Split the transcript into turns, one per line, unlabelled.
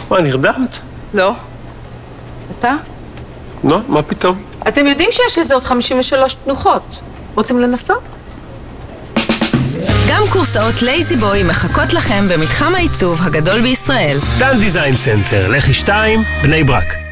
מה, נרדמת?
לא. אתה?
לא, מה פתאום?
אתם יודעים שיש לזה עוד 53 תנוחות. רוצים לנסות?
גם קורסאות לייזי בוי מחכות לכם במתחם העיצוב הגדול בישראל.
דן דיזיין סנטר, לחי 2, בני ברק.